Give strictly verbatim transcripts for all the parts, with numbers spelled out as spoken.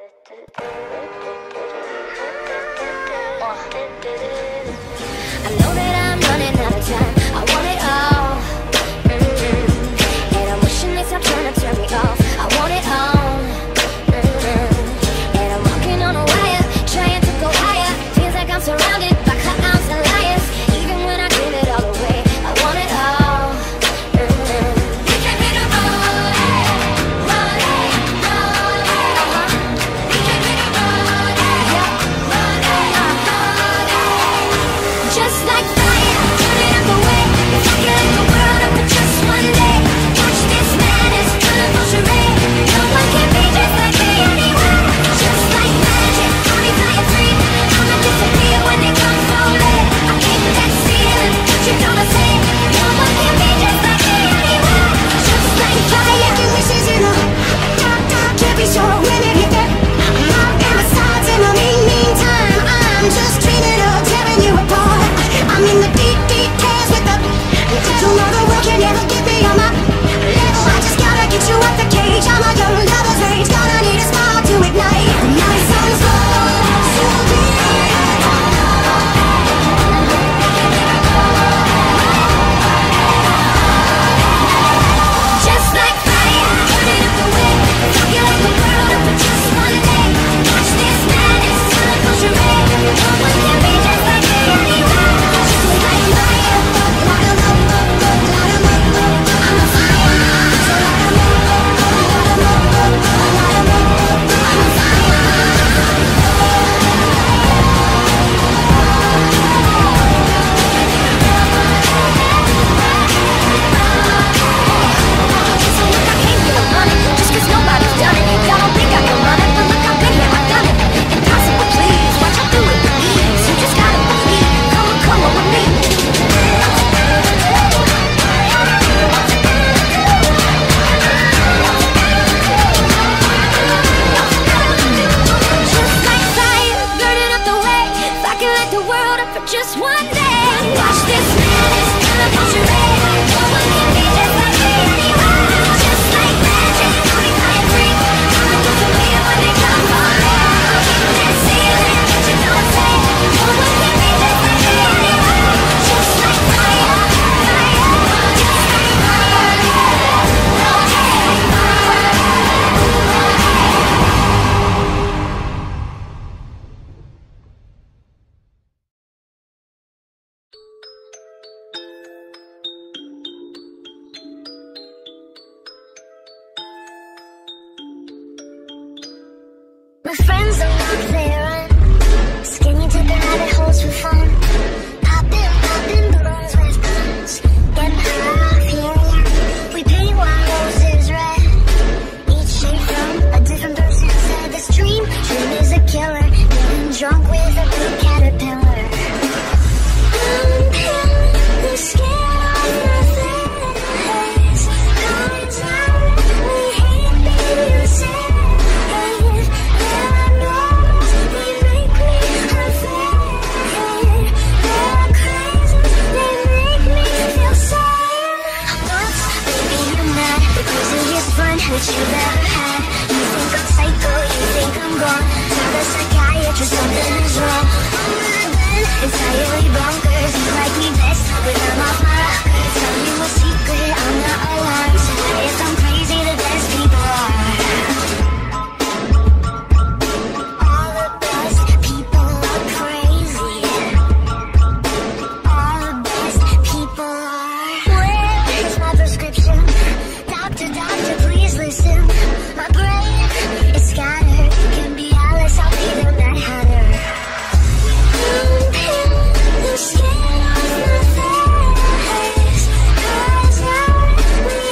I know that I'm running out of time. I want it all, mm-hmm. And I'm wishing they stop trying to turn me off. I want it all, mm-hmm. And I'm walking on a wire, trying to go higher. Feels like I'm surrounded by clowns and liars. Even when I give it all away, I want it all, mm-hmm. You can be the rolling, rolling, rolling. Uh-huh. You can be the rolling, yeah, rolling, rolling. Just like fire, turning up the way. If I could light the world up for just one day, watch this madness, colorful charade. No one can be just like me anyway. Just like magic, I'll be flying free. I'ma disappear when they come so late. I can't that ceiling, what you gonna say? No one can be just like me anyway. Just like fire, your wishes in a dark, dark, can't be sure when it hit that. And besides, in the meantime, I'm just dreaming of tearing you apart. I'm in the deep, deep caves with the you know the world can never get me on my level. I just gotta get you out the cage. I'm a young lover's rage. Gonna need a smile to ignite. My sun's low, so deep. Just like fire, turning up the way. If I could light the world up for just one day, watch this madness, colorful charade. No one can be just like me anyway. Just like fire, light 'em up, light 'em up, I'm a fire. So light 'em up, light 'em up, light 'em up, I'm a fire. So look, I came here to run it, just 'cause nobody's done it. Y'all don't think I can run it, but look, I've been here, I've done it. Impossible, please, watch I do it with ease. You just gotta believe, come on, come on with me. Just like fire, burning up the way. If I could light the world up for just one day, watch this madness, colorful charade. No one can be just like me anyway. Just like magic, I'll be flying free. I'ma disappear when they come for me. Can't see it, what you gonna say? No one can be just like me anyway. Just like fire, fire, just like fire, just my friends are not there. Skinny dipping rabbit holes for fun. Popping, popping balloons with guns. Getting high off helium. We paint while roses red. Each shade from a different person said this dream, dream is a killer. Getting drunk with a blue caterpillar. I'm pale, I'm scared of nothing. Comes out, we hate being sad. Which you've ever had. You think I'm psycho, you think I'm gone. Tell the psychiatrist something is wrong. I've been entirely bonkers. You like me best when I'm off my rocker. Tell you a secret, I'm not alarmed. If I'm crazy, the best people are. All the best people are crazy. All the best people are. Where is my prescription? Doctor, doctor, please listen. My brain is scattered. Can be Alice, I'll be the Mad Hatter. I'm pale, I'm scared of my face. Cause out, we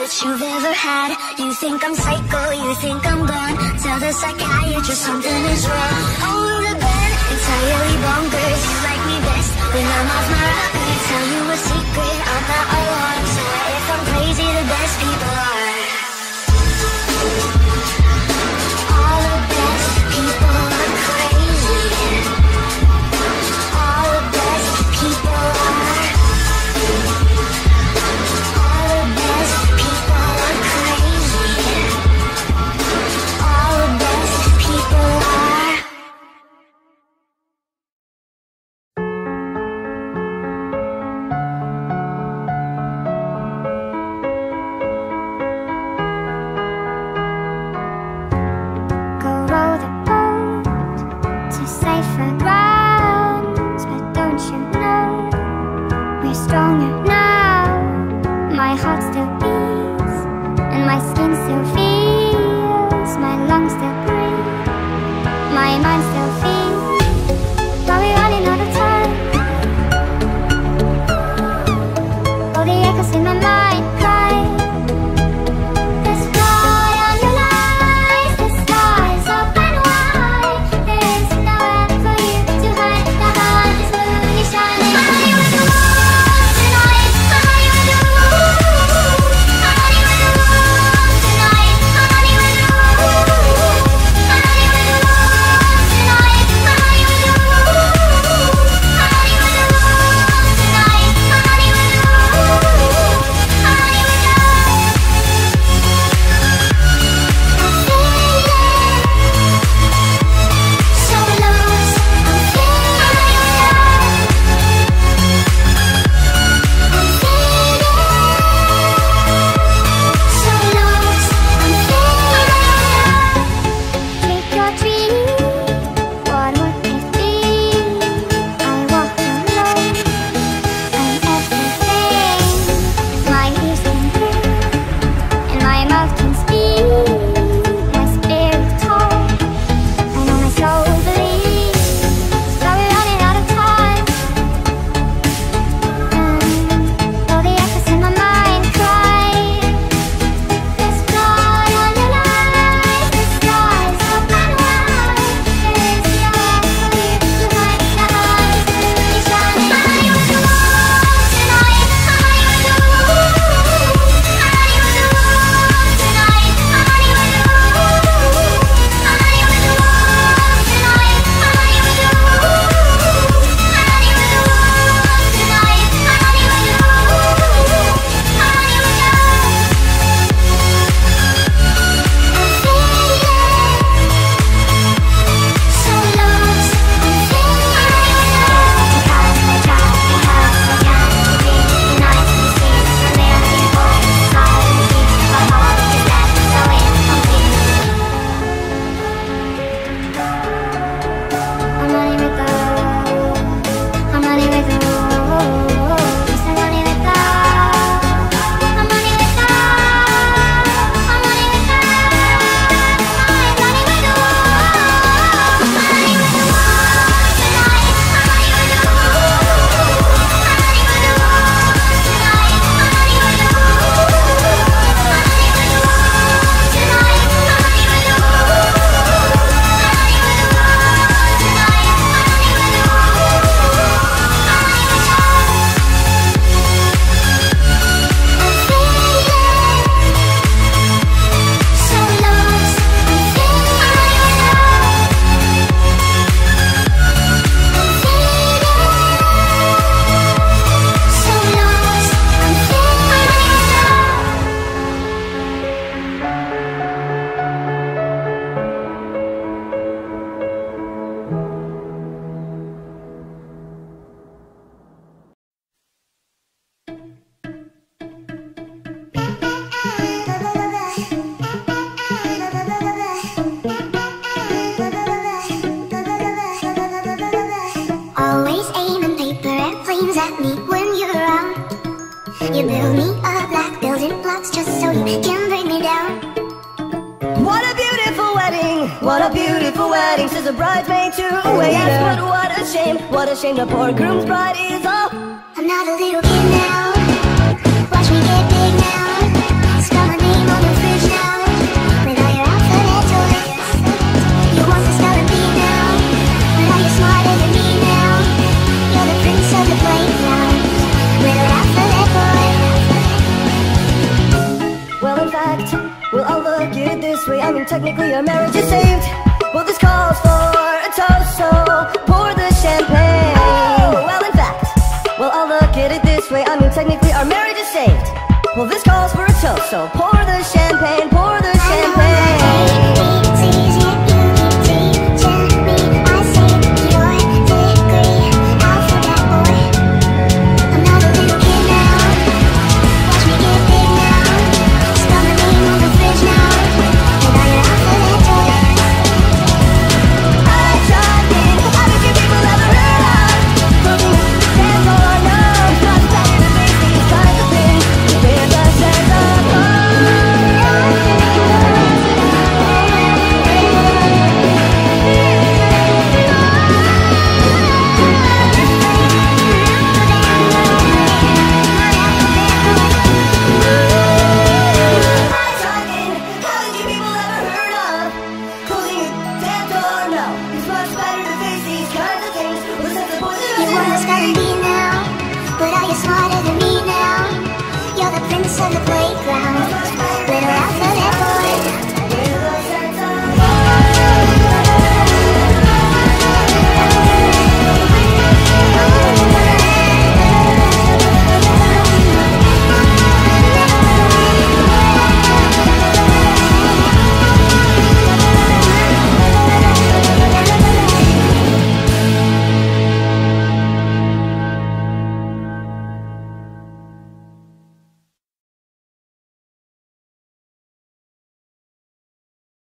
that you've ever had. You think I'm psycho, you think I'm gone. Tell the psychiatrist something is wrong. Over the bed, entirely bonkers. You like me best when I'm off my rocker. Tell you a secret, I'm not alone. So if I'm crazy, the best people are. All the best people are crazy. All the best people are. All the best people are crazy. All the best people are. Go row the boat to safer grounds, but don't you know we're stronger now? My heart still beats, and my skin still feels, my lungs still breathe, my mind still feels. But we're running out of time. All the echoes in my mind cry. There's blood on your lies, the sky's open wide. There's nowhere for you to hide. The heart is slowly shining. I'm running with the wolves tonight. I'm running with the wolves. I'm running with the wolves tonight. I'm running with the wolves. I'm running with the wolves tonight. I'm running with the wolves. I'm running with the wolves tonight. I'm running with the wolves. I'm running with the so lost, I'm feeling. I'm feeling so lost, I'm feeling. Trick or treat, what would it be? I walk alone, I'm everything. My ears can hear, and my mouth can speak. My spirit talks, I know my soul believes. But we're running out of time. Mm, all the echoes in my mind cry. There's blood on your lies, the sky's open wide. There's nowhere for you to hide. The heart is really shining. I'm running with the wolves tonight. I'm running with the wolves. I'm running with the wolves tonight. I'm running with the wolves. I'm running with the wolves tonight. I'm running with the wolves. I'm running with the wolves tonight. I'm running with the wolves. I'm running with the so lost, I'm feeling. Because I try, because I can't be nice to see a million voices silently. My heart is left so incomplete. I'm running with the I'm running with the I'm running with the I'm running with the I'm running with the I'm running with the I'm running with the tonight. I'm running with the I'm running with the tonight. I'm running with the I'm running with the tonight. I'm running with the I'm running with the tonight. I'm running with the so lost, I'm feeling. I'm feeling so lost, I'm always aiming paper airplanes at me when you're around. You build me up like building blocks just so you can bring me down. What a beautiful wedding, what a beautiful wedding, says a bridesmaid to a waiter. Yes, but what a shame, what a shame the poor groom's bride is all. I'm not a little kid now, watch me get big now. Start technically our marriage is saved. Well, this calls for a toast, so pour the champagne. Oh, well, in fact, well, I'll look at it this way. I mean, technically our marriage is saved. Well, this calls for a toast, so pour the champagne, pour the champagne. Smarter than me now. You're the prince of the playground.